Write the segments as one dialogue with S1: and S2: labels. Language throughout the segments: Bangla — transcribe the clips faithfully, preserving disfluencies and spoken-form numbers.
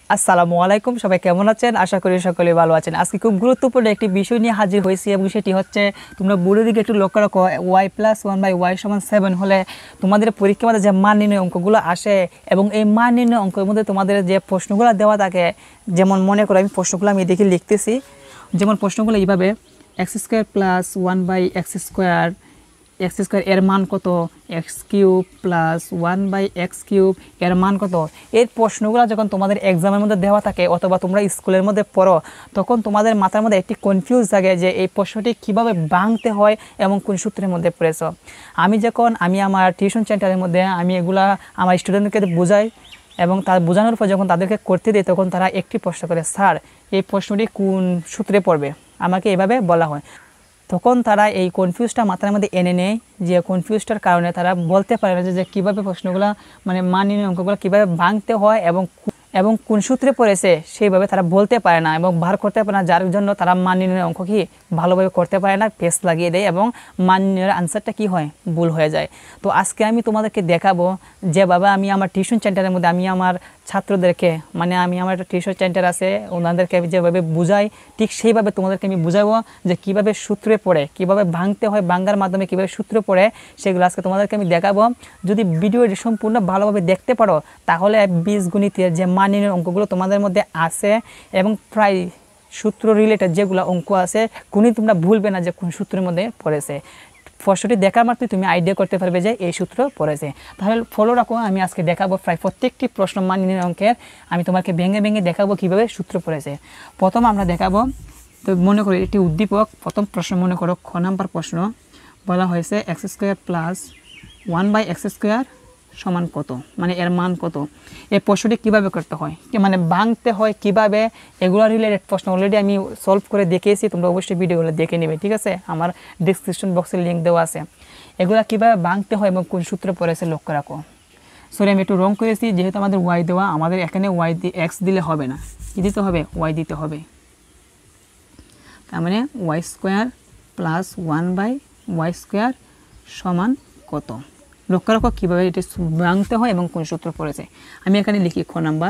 S1: আসসালামু আলাইকুম, সবাই কেমন আছেন? আশা করি সকলে ভালো আছেন। আজকে খুব গুরুত্বপূর্ণ একটি বিষয় নিয়ে হাজির হয়েছি এবং সেটি হচ্ছে তোমরা বোর্ডের দিকে একটু লক্ষ্য রাখো। Y plus one by Y সমান সেভেন হলে তোমাদের পরীক্ষার মধ্যে যে মান নির্ণয় অঙ্কগুলো আসে এবং এই মান নির্ণয় অঙ্কের মধ্যে তোমাদের যে প্রশ্নগুলো দেওয়া থাকে, যেমন মনে করো আমি প্রশ্নগুলো আমি দেখে লিখতেছি। যেমন প্রশ্নগুলো এইভাবে, X square plus one by X square X square এর মান কত, X cube plus one by X cube এর মান কত। এই প্রশ্নগুলো যখন তোমাদের এক্সামের মধ্যে দেওয়া থাকে অথবা তোমরা স্কুলের মধ্যে পড়ো, তখন তোমাদের মাথার মধ্যে একটি কনফিউজ থাকে যে এই প্রশ্নটি কীভাবে ভাঙতে হয় এবং কোন সূত্রের মধ্যে পড়েছ। আমি যখন আমি আমার টিউশন সেন্টারের মধ্যে আমি এগুলা আমার স্টুডেন্টদেরকে বোঝাই এবং তার বোঝানোর পর যখন তাদেরকে করতে দিই, তখন তারা একটি প্রশ্ন করে, স্যার এই প্রশ্নটি কোন সূত্রে পড়বে, আমাকে এভাবে বলা হয়। তখন তারা এই কনফিউজটা মাথার মধ্যে এনে নেয়, যে কনফিউজটার কারণে তারা বলতে পারে না যে কীভাবে প্রশ্নগুলো মানে মান নির্ণয় অঙ্কগুলো কীভাবে ভাঙতে হয় এবং এবং কোন সূত্রে পড়েছে সেইভাবে তারা বলতে পারে না এবং বার করতে পারে না, যার জন্য তারা মান নির্ণয় অঙ্ক কি ভালোভাবে করতে পারে না, পেস লাগিয়ে দেয় এবং মান নির্ণয়ের আনসারটা কী হয়, ভুল হয়ে যায়। তো আজকে আমি তোমাদেরকে দেখাবো যেভাবে আমি আমার টিউশন সেন্টারের মধ্যে আমি আমার ছাত্রদেরকে মানে আমি আমার একটা টিউশন সেন্টার আছে, ওনাদেরকে আমি যেভাবে বুঝাই ঠিক সেইভাবে তোমাদেরকে আমি বুঝাবো যে কীভাবে সূত্রে পড়ে, কীভাবে ভাঙতে হয়, ভাঙার মাধ্যমে কীভাবে সূত্র পড়ে, সেগুলো আজকে তোমাদেরকে আমি দেখাবো। যদি ভিডিওটি সম্পূর্ণ ভালোভাবে দেখতে পারো তাহলে বীজগণিতের যে মান নির্ণয়ের অঙ্কগুলো তোমাদের মধ্যে আছে এবং প্রায় সূত্র রিলেটেড যেগুলো অঙ্ক আছে কোনই তোমরা ভুলবে না যে কোন সূত্রের মধ্যে পড়েছে। প্রশ্নটি দেখার মাত্রই তুমি আইডিয়া করতে পারবে যে এই সূত্র পড়েছে। তাহলে ফলো রাখো, আমি আজকে দেখাবো প্রায় প্রত্যেকটি প্রশ্ন মান নির্ণয় অঙ্কের আমি তোমাকে ভেঙে ভেঙে দেখাবো কীভাবে সূত্র পড়েছে। প্রথম আমরা দেখাবো, তো মনে করি এটি উদ্দীপক। প্রথম প্রশ্ন মনে করো খ নাম্বার প্রশ্ন, বলা হয়েছে X square plus one by X square সমান কত, মানে এর মান কত। এই প্রশ্নটি কীভাবে করতে হয়, কি মানে ভাঙতে হয় কীভাবে, এগুলো রিলেটেড প্রশ্ন অলরেডি আমি সলভ করে দেখিয়েছি, তোমরা অবশ্যই ভিডিওগুলো দেখে নেবে, ঠিক আছে? আমার ডিসক্রিপশন বক্সে লিঙ্ক দেওয়া আছে। এগুলো কীভাবে ভাঙতে হয় এবং কোন সূত্রে পড়েছে লক্ষ্য রাখো। সরি আমি একটু রং করেছি, যেহেতু আমাদের ওয়াই দেওয়া, আমাদের এখানে ওয়াই দিয়ে এক্স দিলে হবে না, কী দিতে হবে, ওয়াই দিতে হবে। তার মানে Y square plus one by Y square সমান কত। লক্ষ্য রাখো কীভাবে এটি ভাঙতে হয় এবং কোন সূত্র পড়েছে। আমি এখানে লিখি খ নাম্বার,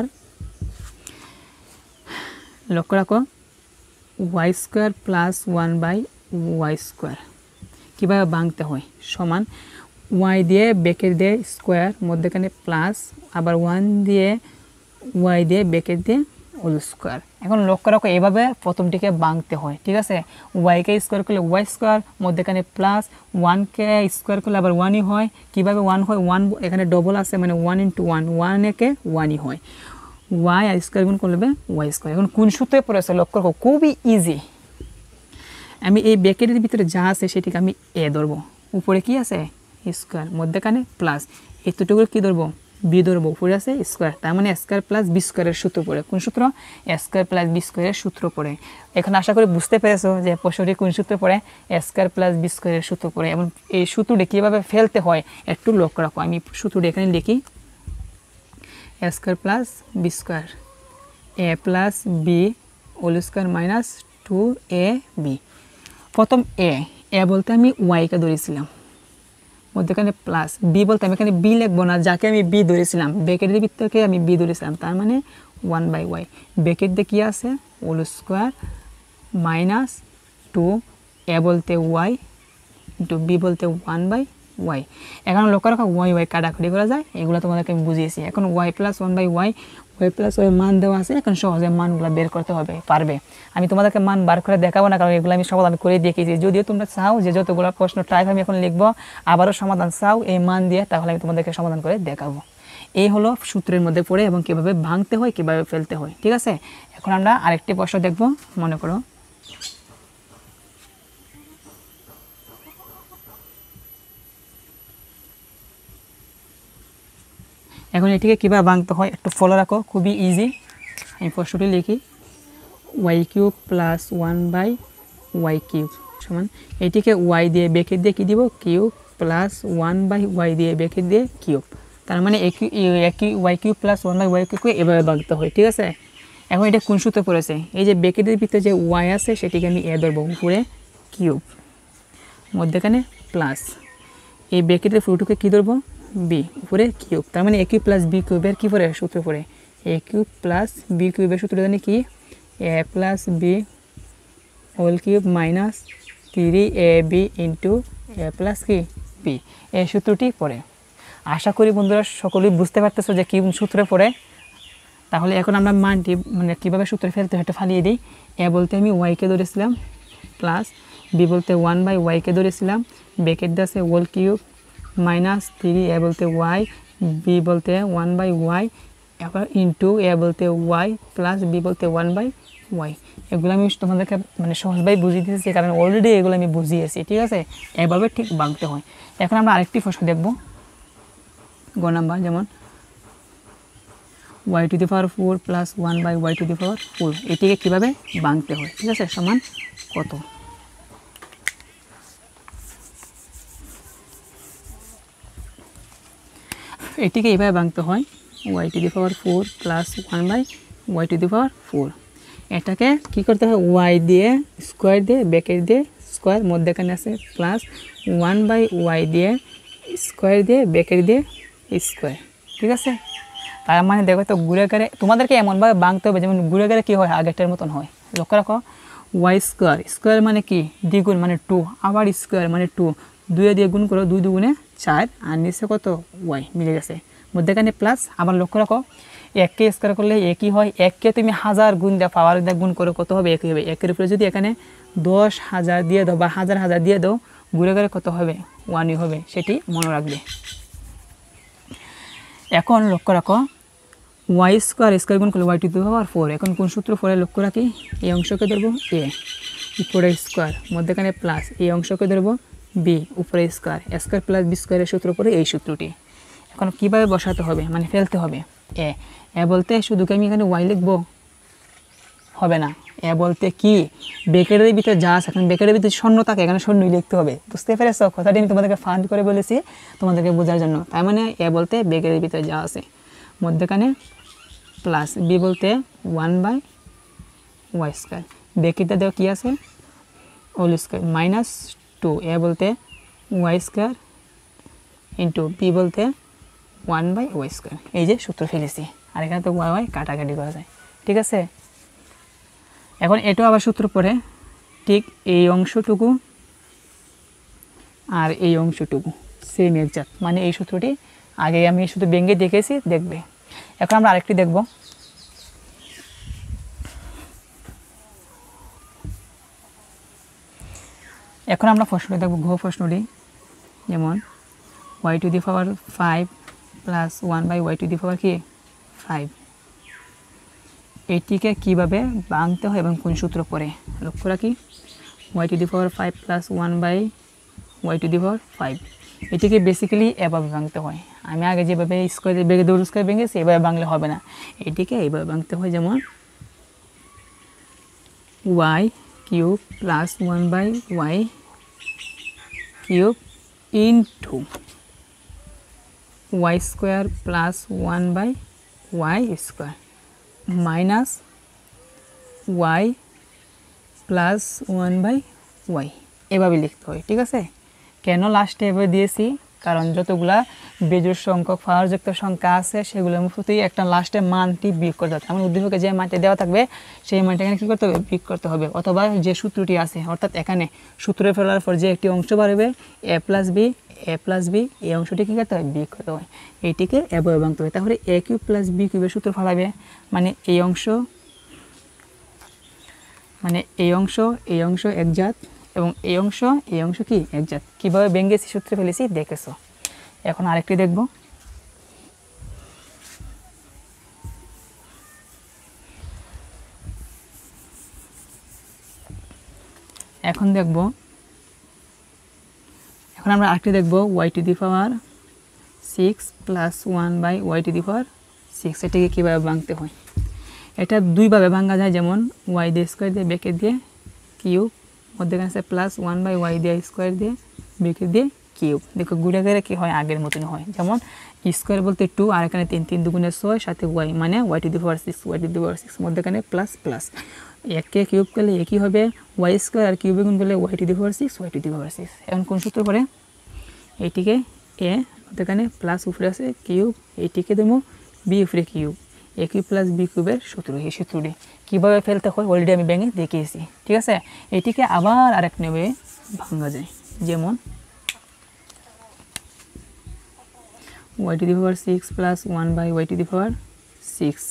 S1: লক্ষ্য রাখো Y square plus one by Y square কীভাবে ভাঙতে হয়, সমান ওয়াই দিয়ে ব্র্যাকেট দিয়ে স্কোয়ার মধ্যেখানে প্লাস, আবার ওয়ান দিয়ে ওয়াই দিয়ে ব্র্যাকেট দিয়ে হোল স্কোয়ার। এখন লক্ষ্য রাখো এভাবে প্রথমটিকে ভাঙতে হয়, ঠিক আছে? ওয়াইকে স্কোয়ার করলে ওয়াই স্কোয়ার মধ্যেখানে প্লাস, ওয়ানকে স্কোয়ার করলে আবার ওয়ানই হয়। কীভাবে ওয়ান হয়, ওয়ান এখানে ডবল আছে মানে ওয়ান ইন্টু ওয়ান, ওয়ান একে ওয়ানই হয়, ওয়াই আর স্কোয়ার গুণ করলে ওয়াই স্কোয়ার। এখন কোন সূত্রে পড়েছে লক্ষ্য রাখো, খুবই ইজি। আমি এই ব্র্যাকেটের ভিতরে যা আছে সেটিকে আমি এ ধরবো, উপরে কি আছে স্কোয়ার, মধ্যেখানে প্লাস, এতটুকু কী ধরবো, বি ধরবো, উপরে আছে স্কোয়ার, তার মানে স্কোয়ার প্লাস বি স্কোয়ারের সূত্র পড়ে। কোন সূত্র, স্কোয়ার প্লাস বি স্কোয়ারের সূত্র পড়ে। এখন আশা করি বুঝতে পেরেছো যে প্রশ্নটি কোন সূত্র পড়ে, স্কোয়ার প্লাস বি স্কোয়ারের সূত্র পড়ে। এবং এই সূত্রটি কীভাবে ফেলতে হয় একটু লক্ষ্য রাখো। আমি সূত্রটি এখানে লিখি, square plus B square A plus B whole square minus two A B. প্রথম এ এ বলতে আমি ওয়াইকে ধরেছিলাম, মধ্যেখানে প্লাস, বি বলতে আমি এখানে বি লিখবো না, যাকে আমি বি ধরেছিলাম ব্র্যাকেটের ভিতরে আমি বি ধরেছিলাম, তার মানে ওয়ান বাই ওয়াই, ব্র্যাকেট দিয়ে কী আছে whole square minus two, A বলতে ওয়াই ইন্টু বি বলতে ওয়ান বাই ওয়াই। এখন লক্ষ্য রাখা ওয়াই ওয়াই কাটাকাটি করা যায়, এগুলো তোমাদেরকে আমি বুঝিয়েছি। এখন Y plus one by Y, Y plus Y মান দেওয়া আছে, এখন সহজে মানগুলো বের করতে হবে পারবে। আমি তোমাদেরকে মান বার করে দেখাবো না, কারণ এগুলো আমি সমাধান করে দেখিয়েছি। যদিও তোমরা চাও যে যতগুলো প্রশ্ন ট্রাই আমি এখন লিখবো আবারও সমাধান চাও এই মান দিয়ে, তাহলে আমি তোমাদেরকে সমাধান করে দেখাবো। এই হলো সূত্রের মধ্যে পড়ে এবং কীভাবে ভাঙতে হয়, কীভাবে ফেলতে হয়, ঠিক আছে? এখন আমরা আরেকটি প্রশ্ন দেখবো। মনে করো এখন এটিকে কীভাবে ভাঙতে হয় একটু ফলো রাখো, খুবই ইজি। আমি প্রশ্নটি লিখি, Y cube plus one by Y cube সমান, এটিকে ওয়াই দিয়ে ব্র্যাকেট দিয়ে কী দিব, cube plus one by Y দিয়ে ব্র্যাকেট দিয়ে কিউব, তার মানে একই একই Y cube plus one by Y কিউবকে এভাবে ভাঙতে হয়, ঠিক আছে? এখন এটা কোন সূত্রে পড়েছে, এই যে ব্র্যাকেটের ভিতরে যে ওয়াই আছে সেটিকে আমি এ ধরবো, উপরে কিউব মধ্যেখানে প্লাস, এই ব্র্যাকেটের ফুটুকে কী ধরবো, বি উপরে কিউব, তার মানে একই প্লাস বি কিউবের কী পড়ে সূত্র পড়ে এ কিউব প্লাস বি কিউবের সূত্র জানি কি A plus B whole cube minus three A B into A plus কি বি, এই সূত্রটি পড়ে। আশা করি বন্ধুরা সকলেই বুঝতে পারতেছো যে কী সূত্রে পড়ে। তাহলে এখন আমরা মানটি মানে কীভাবে সূত্রে ফেলতে হয় এটা ফালিয়ে দিই। এ বলতে আমি ওয়াইকে ধরেছিলাম প্লাস বি বলতে ওয়ান বাই ওয়াইকে ধরেছিলাম, ব্র্যাকেট আছে whole cube minus three A বলতে ওয়াই, বি বলতে ওয়ান বাই ওয়াই, এবার ইন্টু এ বলতে ওয়াই প্লাস বি বলতে ওয়ান বাই ওয়াই। এগুলো আমি তোমাদেরকে মানে সহজভাবে বুঝিয়ে দিয়েছি কারণ অলরেডি এগুলো আমি বুঝিয়েছি, ঠিক আছে? এভাবে ঠিক ভাঙতে হয়। এখন আমরা আরেকটি প্রশ্ন দেখব গ নাম্বার, যেমন Y to the power four plus one by Y to the power four, এটিকে কীভাবে ভাঙতে হয়, ঠিক আছে? সমান কত? এটিকে এইভাবে ভাঙতে হয় Y to the power four plus one by Y to the power four. এটাকে কী করতে হয় ওয়াই দিয়ে স্কোয়ার দিয়ে ব্র্যাকেট দিয়ে স্কোয়ার মধ্যেখানে আছে প্লাস ওয়ান বাই ওয়াই দিয়ে স্কোয়ার দিয়ে ব্র্যাকেট দিয়ে স্কোয়ার, ঠিক আছে? তার মানে দেখো তো ঘুরে গেলে তোমাদেরকে এমনভাবে ভাঙতে হবে যেমন ঘুরে গেলে কী হয় আগেরটার মতন হয়। লক্ষ্য রাখো ওয়াই স্কোয়ার, স্কোয়ার মানে কি দ্বিগুণ মানে টু, আবার স্কোয়ার মানে টু, দুয়ে দিয়ে গুণ করো দুই দুগুণে চার আর নিচে কত ওয়াই মিলে গেছে মধ্যেখানে প্লাস। আবার লক্ষ্য রাখো এককে স্কোয়ার করলে একই হয়, এককে তুমি হাজার গুণ দেওয়া পাওয়ার দিয়ে গুণ করো কত হবে একই হবে। একের উপরে যদি এখানে দশ হাজার দিয়ে দাও বা হাজার হাজার দিয়ে দাও ঘুরে গেলে কত হবে ওয়ানই হবে, সেটি মনে রাখবে। এখন লক্ষ্য রাখো ওয়াই স্কোয়ার স্কোয়ার গুণ করলে Y to the power four, এখন কোন সূত্র পরে লক্ষ্য রাখি এই অংশকে ধরবো এ উপরে স্কোয়ার মধ্যেখানে প্লাস, এই অংশকে ধরবো বি উপরে স্কোয়ার, স্কোয়ার প্লাস বি স্কোয়ারের সূত্র পরে এই সূত্রটি। এখন কীভাবে বসাতে হবে মানে ফেলতে হবে এ এ বলতে শুধু কি আমি এখানে ওয়াই লিখবো হবে না, এ বলতে কি ব্র্যাকেটের ভিতরে যা আছে এখন ব্র্যাকেটের ভিতরে শূন্য থাকে এখানে শূন্যই লিখতে হবে। বুঝতে পেরেছো কথাটি আমি তোমাদেরকে ফান্ড করে বলেছি তোমাদেরকে বোঝার জন্য। তার মানে এ বলতে ব্র্যাকেটের ভিতরে যা আছে মধ্যেখানে প্লাস বি বলতে ওয়ান বাই ওয়াই স্কোয়ার, ব্র্যাকেটটা দেওয়া কী আছে whole square minus two A বলতে ওয়াই স্কোয়ার ইন্টু বি বলতে ওয়ান বাই ওয়াই স্কোয়ার। এই যে সূত্র ফেলেছি আর এখানে তো ওয়াই ওয়াই কাটাকাটি করা যায়, ঠিক আছে? এখন এটাও আবার সূত্র পড়ে ঠিক এই অংশটুকু আর এই অংশটুকু সেম একজাক্ট, মানে এই সূত্রটি আগে আমি শুধু ভেঙে দেখেছি দেখবে। এখন আমরা আরেকটি দেখব, এখন আমরা প্রশ্নটি দেখব ঘ প্রশ্নটি, যেমন Y to the power five plus one by Y to the power কি ফাইভ, এটিকে কীভাবে ভাঙতে হয় এবং কোন সূত্র পড়ে লক্ষ্য রাখি Y to the power five plus one by Y to the power five, এটিকে বেসিক্যালি এভাবে ভাঙতে হয়। আমি আগে যেভাবে স্কোয়ার বেগে দৌড় স্কোয়ার ভেঙেছি এভাবে ভাঙলে হবে না, এটিকে এইভাবে ভাঙতে হয়, যেমন Y cube plus one by Y cube into Y square plus one by Y square minus Y plus one by Y, এভাবে লিখতে হয়, ঠিক আছে? কেন লাস্টে এভাবে দিয়েছি কারণ যতগুলা বেজোড় সংখ্যক পাওয়ারযুক্ত সংখ্যা আছে সেগুলোর প্রতি একটা লাস্টে মানটি বিয়োগ করতে হবে। আমার উদ্দীপকে যে মানটি দেওয়া থাকবে সেই মানটি এখানে কী করতে হবে বিয়োগ করতে হবে, অথবা যে সূত্রটি আছে অর্থাৎ এখানে সূত্রে ফেলার পর যে একটি অংশ বাড়বে A plus B A plus B এই অংশটি কী করতে হবে বিয়োগ করতে হয়, এইটিকে এভাবে ভাঙতে হবে। তাহলে এ কিউব প্লাস বি কিউবের সূত্র ফেলাবে মানে এই অংশ মানে এই অংশ এই অংশ একজাত এবং এই অংশ এই অংশ কি একজাত, কীভাবে ভেঙেছি সূত্রে ফেলেছি দেখেছো। এখন আরেকটি দেখব, এখন দেখব এখন আমরা আরেকটি দেখব Y to the power six plus one by Y to the power six, এটাকে কীভাবে ভাঙতে হয়। এটা দুইভাবে ভাঙা যায়, যেমন ওয়াই দিয়ে স্কোয়ার দিয়ে ব্র্যাকেট দিয়ে কিউব মধ্যেখানে আছে প্লাস ওয়ান বাই ওয়াই দিয়ে স্কোয়ার দিয়ে ব্র্যাকেট দিয়ে কিউব। দেখো ঘুরে ঘুরে কী হয় আগের মতন হয়, যেমন স্কোয়ার বলতে টু আর এখানে তিন তিন দুগুণে ছয় সাথে ওয়াই মানে Y to the power six Y to the power six মধ্যেখানে প্লাস প্লাস, এককে কিউব করলে একই হবে ওয়াই স্কোয়ার আর কিউবে গুণ করলে Y to the power six Y to the power six. এখন কোন সূত্র পড়ে এইটিকে এ মধ্যেখানে প্লাস উপরে আছে কিউব, এইটিকে দেবো বি উপরে cube, A cube plus B কিউবের সূত্র। এই সূত্রটি কীভাবে ফেলতে হয় অলরেডি আমি ভেঙে দেখিয়েছি, ঠিক আছে। এটিকে আবার আরেক নেবে ভাঙা যায়, যেমন Y to the power six plus one by Y to the power six,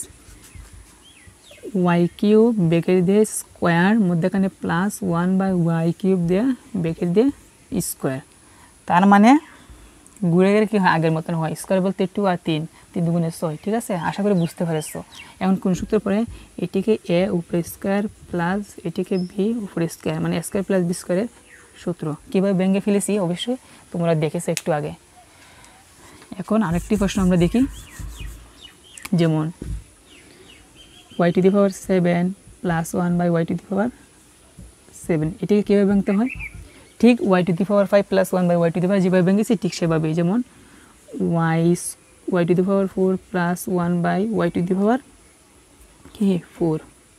S1: Y cube bracket দিয়ে স্কোয়ার মধ্যেখানে plus one by Y cube দিয়ে ব্রেকেট দিয়ে স্কোয়ার। তার মানে ঘুরে গেলে কী হয়, আগের মতন হয়। স্কোয়ার বলতে টু আর তিন, তিন দুগুণে ছয়, ঠিক আছে। আশা করি বুঝতে পারছো। এখন কোন সূত্র পরে এটিকে এ উপরে স্কোয়ার প্লাস এটিকে বি উপরে স্কোয়ার, মানে স্কোয়ার প্লাস বি স্কোয়ারের সূত্র। কীভাবে ভেঙে ফেলেছি অবশ্যই তোমরা দেখেছো একটু আগে। এখন আরেকটি প্রশ্ন আমরা দেখি, যেমন Y to the power seven plus one by Y to the power seven, এটিকে কীভাবে ভাঙতে হয়? ঠিক Y to the power five plus one by Y to the power যেভাবে ভেঙেছি ঠিক সেভাবেই, যেমন Y Y to the power four plus one by Y to the power কি four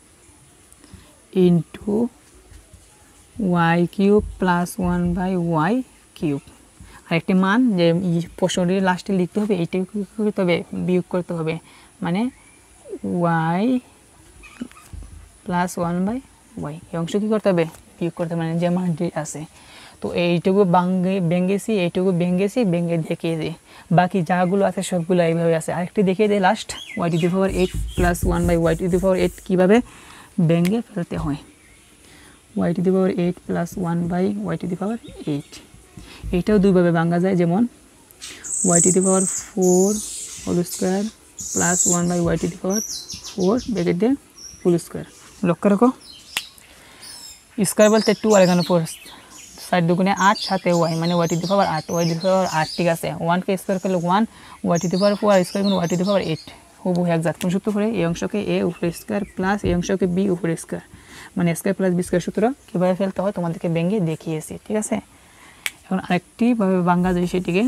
S1: into Y cube plus one by Y cube. আরেকটি মান যে প্রশ্নটি লাস্টে লিখতে হবে, এইটাকে কী করতে হবে, বিয়োগ করতে হবে, মানে Y plus one by Y, এই অংশ কী করতে হবে, বিয়োগ করতে হবে, মানে যে মানটি আছে। তো এইটুকু ভাঙে ভেঙেছি, এইটুকু ভেঙেছি, ভেঙে দেখিয়ে দিই। বাকি যাগুলো আছে সবগুলো এইভাবে আছে। আরেকটি দেখিয়ে দিই last, Y to the power eight plus one by Y to the power eight কীভাবে ভেঙে ফেলতে হয়। Y to the power eight plus one by Y to the power eight, এইটাও দুইভাবে ভাঙা যায়, যেমন Y to the power four whole square plus one by Y to the power four bracket দিয়ে ফুল স্কোয়ার। লক্ষ্য রাখো, স্কোয়ার বলতে টু আর এখানে ফোর, সাইড দুগুণে আট, সাথে ওয়াই, মানে ওয়াই টু দি পাওয়ার আট, ওয়াই টু দি পাওয়ার আট, ঠিক আছে। ওয়ানকে স্কোয়ার করলে one, Y to the power four আর স্কোয়ার করলে Y to the power eight, হুবহু একজাত। কোন সূত্র করে, এই অংশকে এ উপরে স্কোয়ার প্লাস এই অংশকে বি উপরে স্কোয়ার, মানে স্কোয়ার প্লাস বি স্কোয়ার সূত্র কীভাবে ফেলতে হয় তোমাদেরকে ভেঙে দেখিয়েছি, ঠিক আছে। এখন আরেকটি ভাবে ভাঙা যায়, সেটিকে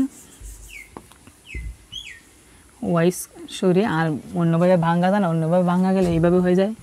S1: ওয়াই সরি আর অন্যভাবে ভাঙা যায় না, অন্যভাবে ভাঙা গেলে এইভাবে হয়ে যায়।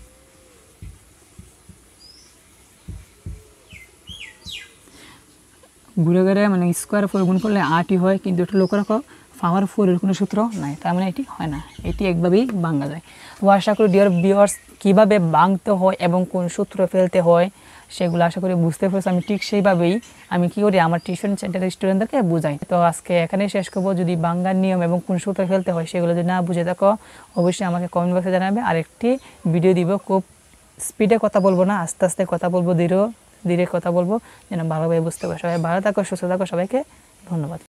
S1: ঘুরে ঘুরে মানে স্কোয়ার ফোর গুণ করলে আটই হয়, কিন্তু একটু লক্ষ্য রাখো পাওয়ার ফোরের কোনো সূত্র নাই, তার মানে এটি হয় না, এটি একভাবেই ভাঙা যায়। তো আশা করি ডিয়ার ভিউয়ার্স কীভাবে ভাঙতে হয় এবং কোন সূত্র ফেলতে হয় সেগুলো আশা করি বুঝতে পেরেছি। আমি ঠিক সেইভাবেই আমি কী করি আমার টিউশন সেন্টারের স্টুডেন্টদেরকে বুঝাই। তো আজকে এখানেই শেষ করবো। যদি বাংলার নিয়ম এবং কোন সূত্র ফেলতে হয় সেগুলো যদি না বুঝে থাকো অবশ্যই আমাকে কমেন্ট বক্সে জানাবে। আরেকটি ভিডিও দিব, খুব স্পিডে কথা বলবো না, আস্তে আস্তে কথা বলবো, ধীরে ধীরে কথা বলবো, যেন ভালোভাবে বুঝতে পারো। সবাই ভালো থাকো, সুস্থ থাকো, সবাইকে ধন্যবাদ।